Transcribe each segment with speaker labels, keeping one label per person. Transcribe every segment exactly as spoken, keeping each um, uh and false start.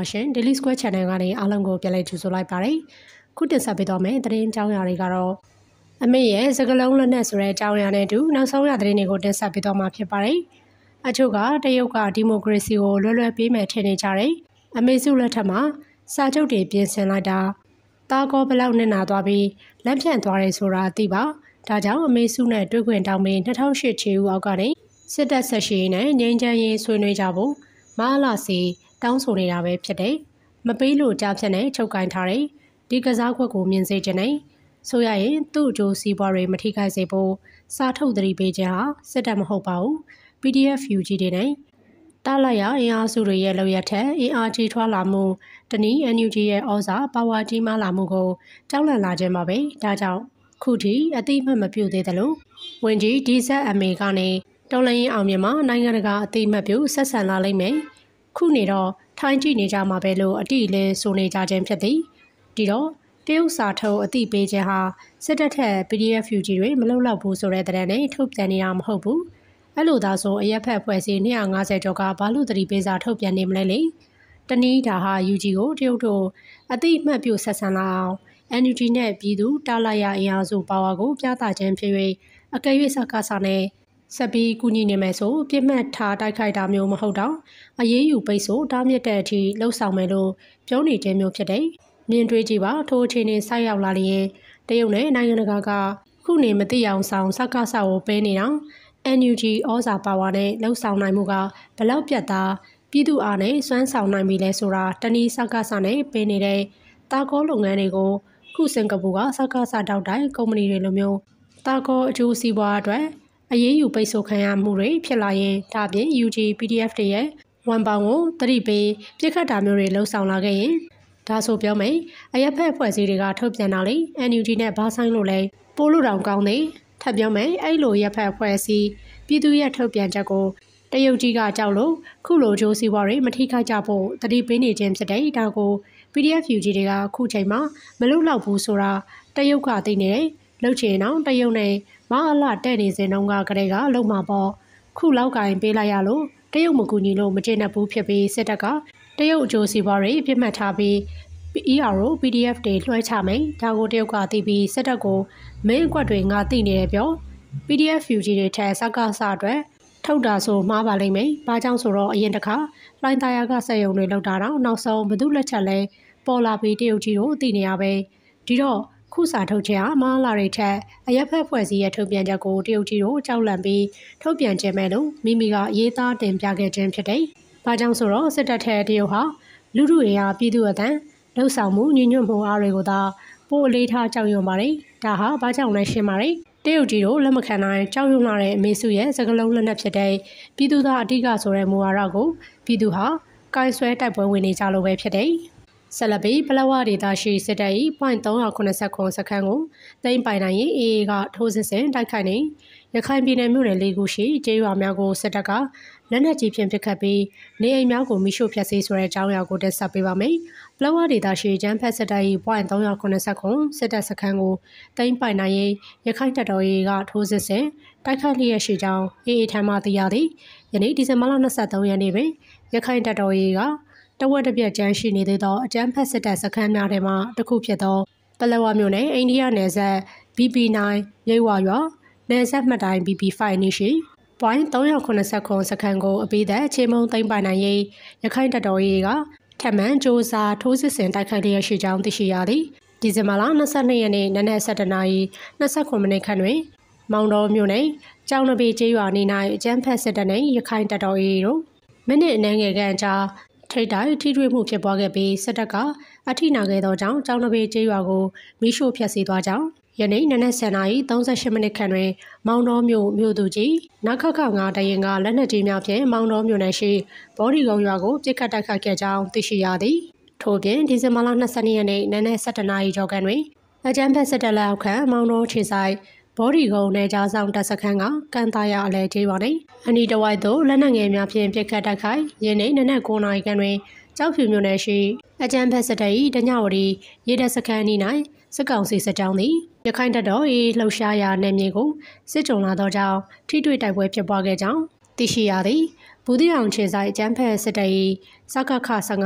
Speaker 1: ရှင် Daily Square Channel ကနေအားလုံးကိုပြန်လည်ကြိုဆိုလိုက်ပါတယ်။ခုတင်ဆက်ပေးတော့မယ့်သတင်းအကြောင်းအရာတွေကတော့အမေရဲ့စကလုံးလက်နက်ဆိုတဲ့အကြောင်းအရာနဲ့အတူနောက်ဆုံးရသတင်းတွေကိုတင်ဆက်ပေးတော့မှာဖြစ်ပါတယ်။အချို့ကတရုတ်ကဒီမိုကရေစီကိုလွယ်လွယ်ပေးမယ်ထင်နေကြတယ်။အမေစုလက်ထက်မှာစာချုပ်တွေပြင်ဆင်လိုက်တာတာကောဘလောက်နဲ့နာသွားပြီးလက်ဖြန့်သွားတယ်ဆိုတာသိပါ။ဒါကြောင့်အမေစုနဲ့တွေ့ခွင့်တောင်းပြီး၂၀၀၈ချီဦးအောက်ကနေစစ်တပ်ဆက်ရှိနဲ့ငြိမ်းချမ်းရေးဆွေးနွေးကြဖို့မဟာလာစီတောင်းဆိုနေတာပဲဖြစ်တယ်။မပေးလို့ကြားဖြတ်နဲ့ချုပ်ကင်ထားတယ်။ဒီကစားကွက်ကိုမြင်စေခြင်းနဲ့ဆိုရရင်သူ့အကျိုးစီးပွားတွေမထိခိုက်စေဖို့စားထုတ်သတိပေးခြင်းဟာစစ်တပ်မဟုတ်ပါဘူး။ ပီ ဒီ အက်ဖ် ယူ ဂျီ တွေနဲ့တားလိုက်ရအင်အားစုတွေရဲ့လောက်ရထက်အင်အားကြီးထွားလာမှုတနည်း အန် ယူ ဂျီ ရဲ့ဩဇာပါဝါကြီးမားလာမှုကိုကြောက်လန့်လာခြင်းပါပဲ။ဒါကြောင့်ခုထိအတိအမှတ်မပြုသေးသလိုဝင်ကြီး ဒီ ဇက် အမ် အေ ကနေတော်လှန်ရေးအောင်မြင်မှာနိုင်ငံတကာအတိအမှတ်ပြုဆက်ဆံလာလိမ့်မယ်။ခုနေတော့ထိုင်းကြည့်နေကြမှာပဲလို့အတိအလဲဆိုနေကြခြင်းဖြစ်သည်။ဒီတော့တရုတ်စာထုတ်အတိပေးခြင်းဟာစစ်တပ်ထက် ပီ ဒီ အက်ဖ် ယူ ဂျီ တွေမလုံလောက်ဘူးဆိုတဲ့သတင်းနဲ့ထုတ်ပြန်နေတာမဟုတ်ဘူး။အဲ့လိုသာဆိုအရက်ဖက်ဖွဲ့စည်း၂၅၀ကျော်ကဘာလို့သတိပေးစာထုတ်ပြန်နေမလဲလေ။တနည်းဒါဟာ ယူ ဂျီ ကိုတရုတ်တို့အတိအမှတ်ပြုဆက်ဆံလာအောင် အန် ယူ ဂျီ နဲ့ပြည်သူတားလိုက်ရအင်အားစုပါဝါကိုပြသခြင်းဖြစ်၍အကယ်၍စကားစာနဲ့ဆက်ပြီးကူညီနေမယ်ဆိုပြစ်မှတ်ထားတိုက်ခိုက်တာမျိုးမဟုတ်တော့အရေးယူပိတ်ဆို့တားမြစ်တဲ့အထိလှုပ်ဆောင်မယ်လို့ပြောနေခြင်းမျိုးဖြစ်တယ်။မြင်တွေ့ကြည့်ပါထိုးအခြေအနေဆိုက်ရောက်လာရင်တရုတ်နဲ့နိုင်ငံတကာကခုနေမသိအောင်ဆောင်စကားစာကိုပေးနေတော့ အန် ယူ ဂျီ ဩဇာပါဝါနဲ့လှုပ်ဆောင်နိုင်မှုကဘလောက်ပြတ်သားပြည်သူအားနဲ့စွမ်းဆောင်နိုင်ပြီလဲဆိုတာတနည်းစကားစာနဲ့ပေးနေတဲ့တာကောလုပ်ငန်းတွေကိုခုစင်ကာပူကစကားစာတောက်တိုင်းကုမ္ပဏီတွေလိုမျိုးတာကောအကျိုးစီးပွားအတွက်အရေးယူပိတ်ဆို့ခံရမှုတွေဖြစ်လာရင်ဒါပြင် ယူ ဂျီ ပီ ဒီ အက်ဖ် တွေရဲ့ဝန်ပေါင်ကိုတတိပေးပြစ်ခတ်တာမျိုးတွေလှုံ့ဆော်လာခဲ့ရင်ဒါဆိုပြောမယ်အရက်ဖက်ဖွဲ့စည်းတွေကထုတ်ပြန်တာလေ အန် ယူ ဂျီ နဲ့ဘာဆိုင်လို့လဲပိုးလို့တောင်ကောင်းသေးထပ်ပြောမယ်အဲ့လိုရက်ဖက်ဖွဲ့စည်းပြည်သူရဲ့ထုတ်ပြန်ချက်ကိုတရုတ်ကြီးကကြောက်လို့ခုလိုဂျိုးစီးပွားတွေမထိခိုက်ကြဖို့တတိပေးနေခြင်းဖြစ်တဲ့ဒါကို ပီ ဒီ အက်ဖ် ယူ ဂျီ တွေကခုချိန်မှာမလုံလောက်ဘူးဆိုတာတရုတ်ကသိနေတယ်လှုပ်ချင်အောင်တရုတ်နဲ့မအလာတဲ့နေစဉ်တုန်းကကလေးကလုံမှာပေါ့ခုလောက်ကင်ပေးလိုက်ရလို့တရုတ်မကူညီလို့မကျေနပ်ဘူးဖြစ်ပြီးစစ်တပ်ကတရုတ်အကျိုးစီးပွားတွေပြစ်မှတ်ထားပြီး အီ အာ ကို ပီ ဒီ အက်ဖ် တွေလွှဲချမယ်ဒါကိုတရုတ်ကသိပြီးစစ်တပ်ကိုမင်းအကွက်တွေငါသိနေတယ်ပြော ပီ ဒီ အက်ဖ် ယူ ဂျီ တွေထက်စကားစအတွက်ထုတ်တာဆိုမှားပါလိမ့်မယ်။ဘာကြောင့်ဆိုတော့အရင်တစ်ခါလိုင်းသားရကစက်ရုံတွေလောက်တာတော့နောက်ဆုံးဘသူလက်ချက်လဲပေါ်လာပြီးတရုတ်ကြီးတို့သိနေရပဲဒီတော့ခုစာထုတ်ခြင်းဟာမဟာလာတွေထက်အရက်ဖက်ဖွဲ့စည်းရဲ့ထုတ်ပြန်ချက်ကိုတရုတ်ကြီးတို့ကြောက်လန့်ပြီးထုတ်ပြန်ခြင်းပဲလို့မိမိကရေးသားတင်ပြခဲ့ခြင်းဖြစ်တယ်။ဘာကြောင့်ဆိုတော့စစ်တပ်ထက်တရုတ်ဟာလူထုတွေဟာပြည်သူအသံလှုပ်ဆောင်မှုညီညွတ်မှုအားတွေကိုသာပိုအလေးထားကြောက်ရွံ့ပါတယ်။ဒါဟာဘာကြောင့်လဲရှင်းပါတယ်။တရုတ်ကြီးတို့လက်မခံနိုင်ကြောက်ရွံ့လာတဲ့အမေစုရဲ့စကလုံးလက်နက်ဖြစ်တဲ့ပြည်သူသားအဓိကဆိုတဲ့မူဝါဒကိုပြည်သူဟာကိုင်ဆွဲတိုက်ပွဲဝင်နေကြလို့ပဲဖြစ်တယ်။ဆက်လက်ပြီးပလောဝဒေတာရှိစစ်တပ်၏ point ၃၇၇ စခန်းကိုသိမ်းပိုင်နိုင်ရင် အေးအေးကထိုးစစ်ဆင်တိုက်ခိုက်နေရခိုင်ပြည်နယ်မြို့နယ်လေးခုရှိကျေးရွာများကိုစစ်တပ်ကလက်နက်ကြီးဖြင့်ပစ်ခတ်ပြီးနေအိမ်များကိုမိရှို့ဖျက်ဆီးဆိုတဲ့အကြောင်းအရာကိုတက်ဆက်ပေးပါမယ်။ပလောဝဒေတာရှိကျန်းဖက်စစ်တပ်၏ point ၃၇၇ စစ်တပ်စခန်းကိုသိမ်းပိုင်နိုင်ရင်ရခိုင်တပ်တော် အေးအေးကထိုးစစ်ဆင်တိုက်ခိုက်လျက်ရှိကြောင်းအေးအေးထံမှသိရသည်။ယနေ့ဒီဇင်ဘာလ၂၃ရက်နေ့တွင်ရခိုင်တပ်တော် အေးအေးကတဝက်တစ်ပြက်ကျန်းရှိနေသေးသောအကြမ်းဖက်စစ်တပ်စခန်းများထဲမှတစ်ခုဖြစ်သောပလောဝမြို့နယ်အိန္ဒိယနယ်စပ် ဘီ ပီ နိုင် ရိပ်ဝါရွာနယ်စပ်မှတ်တိုင် ဘီ ပီ ၅ နေရှိ point ၃၇၇ စခန်းကိုအပိသက်ချေမုံသိမ်းပိုင်နိုင်ရေးရခိုင်တပ်တော် အေးအေးကထပ်မံစ조사ထိုးစစ်ဆင်တိုက်ခိုက်လျက်ရှိကြောင်းသိရှိရသည်ဒီဇင်ဘာလ၂၂ရက်နေ့နနက်၁၁နာရီ၂၉မိနစ်ခန့်တွင်မောင်တော်မြို့နယ်ကျောင်းနဘေးကျေးရွာနေ၌အကြမ်းဖက်စစ်တပ်နှင့်ရခိုင်တပ်တော် အေးအေးတို့မိနစ်အနည်းငယ်ခန့်ကြာထိတ်တိုက်ထိတွေ့မှုဖြစ်ပွားခဲ့ပြီးစစ်တပ်ကအထိနာခဲ့သောကြောင့်ကျောင်းနဘေးကျေးရွာကိုမိရှို့ဖျက်ဆီးသွားကြောင်းယနေ့နနက်၁၀နာရီ၃၈မိနစ်ခန့်တွင်မောင်တော်မြို့မြို့သူကြီးနခခငါတရင်ကလက်နက်ကြီးများဖြင့်မောင်တော်မြို့နယ်ရှိဘောဒီကုန်းရွာကိုပစ်ခတ်တိုက်ခိုက်ခဲ့ကြောင်းသိရှိရသည်ထို့ပြင်ဒီဇင်ဘာလ၂၂ရက်နေ့နနက်၁၁နာရီကျော်ခန့်တွင်အကြမ်းဖက်စစ်တပ်လက်အောက်ခံမောင်တော်ခြေဆိုင်ဘောဒီကုန်းနယ်ကြားဆောင်တပ်စခန်းကကန်သားရအလဲကျေးရွာနှင့်အနီးတစ်ဝိုက်သို့လက်နက်ငယ်များဖြင့်ပစ်ခတ်တိုက်ခိုက်ယနေ့နနက်၉နာရီခန့်တွင်ကျောက်ဖြူမြို့နယ်ရှိအကြမ်းဖက်စစ်တပ်၏တညဝတီရေတပ်စခန်းအနီး၌စစ်ကောင်စီစစ်ကြောင်းသည်ရခိုင်တပ်တော် အေးအေးလှုပ်ရှားရာနယ်မြေကိုစစ်ကြုံလာသောကြောင့်ထိတွေ့တိုက်ပွဲဖြစ်ပွားခဲ့ကြောင်းသိရှိရသည်ဘူးတိအောင်ခြေဆိုင်အကြမ်းဖက်စစ်တပ်၏ စကခ ၁၅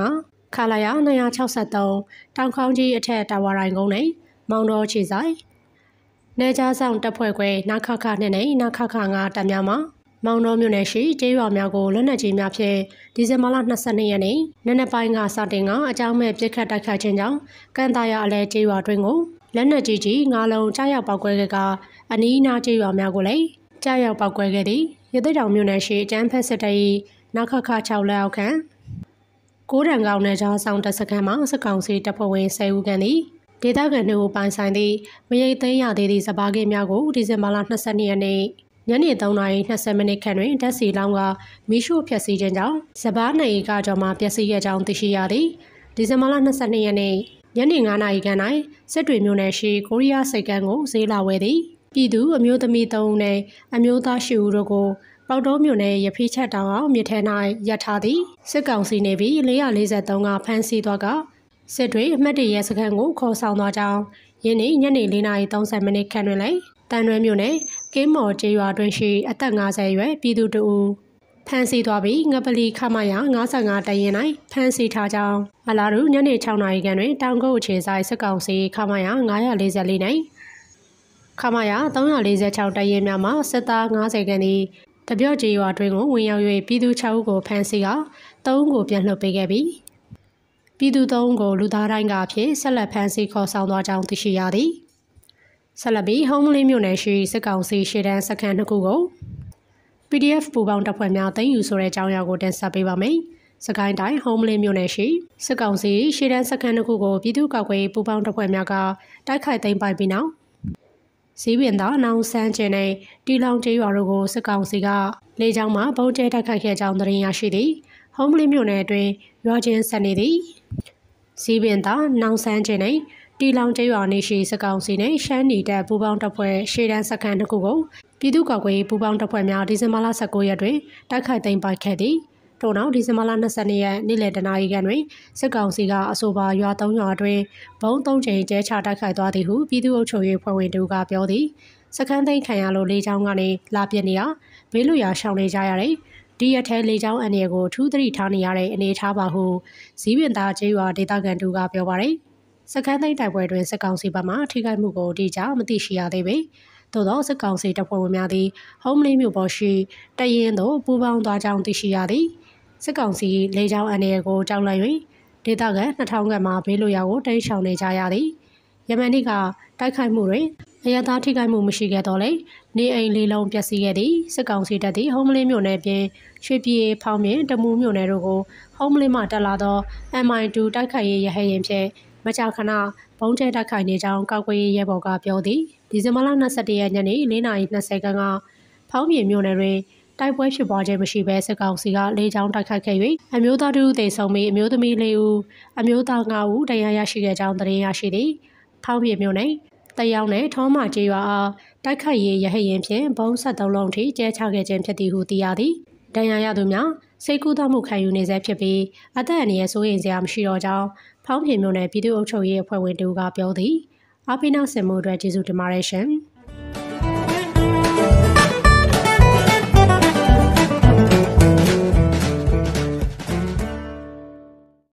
Speaker 1: ခလာရနှစ်ရာခြောက်ဆယ်သုံးတောင်ခေါင်းကြီးအထက်တာဝါရိုင်ကုန်းနဲ့မောင်တော်ခြေဆိုင်နေကြားဆောင်တပ်ဖွဲ့ခွဲနခခနဲ့နဲ့နခခငါတပ်များမှာမောင်တော်မြို့နယ်ရှိကျေးရွာများကိုလက်နက်ကြီးများဖြင့်ဒီဇင်ဘာလ၂၂ရက်နေ့နနက်ပိုင်းကစတင်ကအကြောင်းမဲ့ပစ်ခတ်တိုက်ခိုက်ခြင်းကြောင့်ကန်တာရအလဲကျေးရွာတွင်ကိုလက်နက်ကြီးကြီးငါးလုံးကြားရောက်ပောက်ကွဲခဲ့ကအနီးအနားကျေးရွာများကိုလည်းကြားရောက်ပောက်ကွဲခဲ့သည်ရသေ့တောင်မြို့နယ်ရှိအကျန်းဖက်စစ်တပ်၏နခခ၆လက်အောက်ခံကိုးတန်ကောင်နယ်ကြားဆောင်တပ်စခန်းမှာစစ်ကောင်စီတပ်ဖွဲ့ဝင်၁၀ဦးခန့်သည်ဒေသခံတို့ပိုင်ဆိုင်သည့်မရိတ်သိမ်းရသေးသည့်စပါးကင်းများကိုဒီဇင်ဘာလ၂၂ရက်နေ့ညနေသုံးနာရီ၂၀မိနစ်ခန့်တွင်ဓာတ်ဆီလောင်းကမီးရှို့ဖျက်ဆီးခြင်းကြောင့်စပါးနှစ်ဧကကျော်မှပျက်စီးခဲ့ကြောင်းသိရှိရသည်ဒီဇင်ဘာလ၂၂ရက်နေ့ညနေ၅နာရီခန့်၌စစ်တွေမြို့နယ်ရှိကိုရီးယားစိတ်ကမ်းကိုဈေးလာဝယ်သည်ပြည်သူအမျိုးသမီး၃ဦးနှင့်အမျိုးသား၈ဦးတို့ကိုပေါတောမြို့နယ်ရဖီးချက်တောင်အောင်မြစ်ထဲ၌ရပ်ထားသည်စစ်ကောင်စီနေပြီး၄၄၃ကဖမ်းဆီးသွားကစစ်တွေအမှတ်တရရဲစခန်းကိုခေါ်ဆောင်သွားကြောင်းယင်းနေ့ညနေ၄နာရီ၃၀မိနစ်ခန့်တွင်လည်းတန်ရွဲမြို့နယ်ကင်းမော်ကျေးရွာတွင်ရှိအသက်၅၀အရွယ်ပြည်သူတဦးဖမ်းဆီးသွားပြီးငပလီခမရ၅၅တရင်၌ဖမ်းဆီးထားကြောင်းအလားတူညနေ၆နာရီခန့်တွင်တောင်ကုတ်အခြေဆိုင်စစ်ကောင်စီခမရ၅၄၄နှင့်ခမရ၃၄၆တရင်များမှစစ်သား၅၀ခန့်သည်တပြော့ကျေးရွာတွင်ကိုဝင်ရောက်၍ပြည်သူ၆ဦးကိုဖမ်းဆီးက၃ဦးကိုပြန်လွှတ်ပေးခဲ့ပြီးပြည်သူ၃ဦးကိုလူသားတိုင်းကအဖြစ်ဆက်လက်ဖမ်းဆီးခေါ်ဆောင်သွားကြောင်းသိရှိရသည်ဆက်လက်ပြီးဟုံးမလင်းမြို့နယ်ရှိစစ်ကောင်စီရှေ့တန်းစခန်းနှစ်ခုကို ပီဒီအက်ဖ် ပူးပေါင်းတပ်ဖွဲ့များသိမ်းယူဆိုတဲ့အကြောင်းအရာကိုတင်ဆက်ပေးပါမယ်။စကိုင်းတိုင်းဟုံးမလင်းမြို့နယ်ရှိစစ်ကောင်စီရှေ့တန်းစခန်းတစ်ခုကိုပြည်သူ့ကာကွယ်ရေးပူးပေါင်းတပ်ဖွဲ့များကတိုက်ခိုက်သိမ်းပိုက်ပြီးနောက်ဇီးပင်သာနောင်ဆန်းကျင်းနဲ့တီလောင်ကျေးရွာတို့ကိုစစ်ကောင်စီကလေကြောင်းမှပုံကျဲတိုက်ခိုက်ခဲ့ကြောင်းသတင်းရရှိသည်။ဟုံးမလင်းမြို့နယ်အတွင်းရွာချင်းဆက်နေသည်ဇီးပင်သာနောင်ဆန်းကျင်းနဲ့တီလောင်ကျေးရွာနေရှိစစ်ကောင်စီနဲ့ရှမ်းနီတပ်ပူးပေါင်းတပ်ဖွဲ့ရှေ့တန်းစခန်းတစ်ခုကိုပြည်သူ့ကာကွယ်ရေးပူးပေါင်းတပ်ဖွဲ့များဒီဇင်ဘာလ၁၉ရက်တွင်တိုက်ခိုက်သိမ်းပိုက်ခဲ့သည်ထို့နောက်ဒီဇင်ဘာလ၂၂ရက်နေ့လယ်တနာရီခန့်တွင်စစ်ကောင်စီကအဆိုပါရွာ၃ရွာတွင်ဘုံ၃ကြိမ်ကျဲချတိုက်ခိုက်သွားသည်ဟုပြည်သူ့အုပ်ချုပ်ရေးဖွဲ့ဝင်တို့ကပြောသည်စခန်းသိမ်းခံရလို့လေကြောင်းကနေလာပြစ်နေရဘေးလွတ်ရာရှောင်နေကြရတဲ့ဒီရက်ထဲလေကြောင်းအန္တရာယ်ကိုထူးသတိထားနေရတဲ့အနေအထားပါဟုဇီးပင်သားကျေးရွာဒေသခံတို့ကပြောပါတယ်စခန်းသိမ်းတိုက်ပွဲတွင်စစ်ကောင်စီဘက်မှထိခိုက်မှုကိုအတိအကျမသိရှိရသေးပေသို့သောစစ်ကောင်စီတပ်ဖွဲ့ဝင်များသည်ဟုံးမလင်းမြို့ပေါ်ရှိတရင်သို့ပူးပေါင်းသွားကြောင်းသိရှိရသည်စစ်ကောင်စီလေကြောင်းအန္တရာယ်ကိုကြောက်လန့်၍ဒေသခံနှစ်ထောင်ခန့်မှဘေးလွတ်ရာကိုတိမ်းရှောင်နေကြရသည်ယမန်နေ့ကတိုက်ခိုက်မှုတွင်အရသာထိခိုက်မှုမရှိခဲ့တော့လေနေအိမ်လေးလုံးပျက်စီးခဲ့သည်စစ်ကောင်စီတပ်သည်ဟုံးမလင်းမြို့နယ်ပြင်ရွှေပြည်ဖောင်းမြင်တမူးမြို့နယ်တို့ကိုဟုံးမလင်းမှတက်လာသော အမ် အိုင် တူ တိုက်ခိုက်ရေးရဟတ်ယာဉ်ဖြင့်မကြာခဏဘုံကျဲတိုက်ခိုက်နေကြောင်းကောက်ကွယ်ရေးရဲဘော်ကပြောသည်ဒီဇင်ဘာလ၂၁ရက်ညနေ၄နာရီ၂၀ခန့်ကဖောင်းမြင်မြို့နယ်တွင်တိုက်ပွဲဖြစ်ပွားခြင်းမရှိဘဲစစ်ကောင်စီကလေကြောင်းတိုက်ခိုက်ခဲ့၍အမျိုးသားတို့သေဆုံးပြီးအမျိုးသမီး၄ဦးအမျိုးသား၅ဦးတရားရရှိခဲ့ကြောင်းသတင်းရရှိသည်ဖောင်းမြင်မြို့နယ်တရောင်နဲ့ထောမကျေးရွာအားတိုက်ခိုက်ရေးရဟတ်ယာဉ်ဖြင့်ဘုံ၁၃လုံးထိကျဲချခဲ့ခြင်းဖြစ်သည်ဟုသိရသည်ဒဏ်ရာရသူများစိတ်ကူးသမှုခံယူနေဆဲဖြစ်ပြီးအသက်အန္တရာယ်စိုးရိမ်စရာမရှိတော့ကြောင်းဖောင်းပြင်မြို့နယ်ပြည်သူ့အုပ်ချုပ်ရေးအဖွဲ့ဝင်တို့ကပြောသည်အပိနာစင်မှုအတွက်ကျေးဇူးတင်ပါတယ်ရှင်။